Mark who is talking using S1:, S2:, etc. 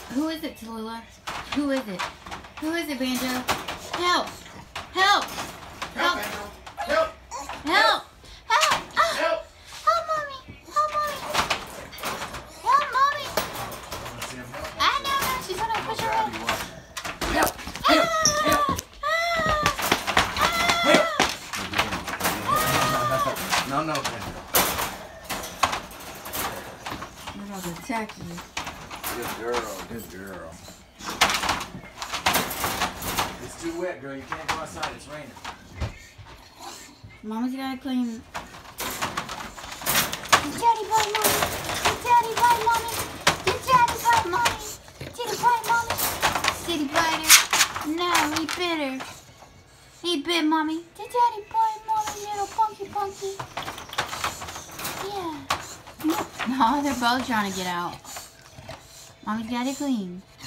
S1: Who is it, Tallulah? Who is it? Who is it, Banjo? Help! Help! Help!
S2: Help!
S1: Help! Help! Oh.
S2: Help!
S1: Help, Mommy! Help, Mommy! Help, Mommy! I know. She's gonna push her up.
S2: Help! Help! Help! Help! No, no, Banjo.
S1: We're about to attack you.
S2: Good girl. Good girl. It's too wet, girl. You can't go outside. It's raining.
S1: Mama's gotta clean. Daddy bite, Mommy. Daddy bite, Mommy. Daddy bite, Mommy. Daddy bite, Mommy. Did he bite her? No, he bit her. He bit Mommy. Did Daddy bite, Mommy, little punky? Yeah. No, they're both trying to get out. Mommy's got it clean.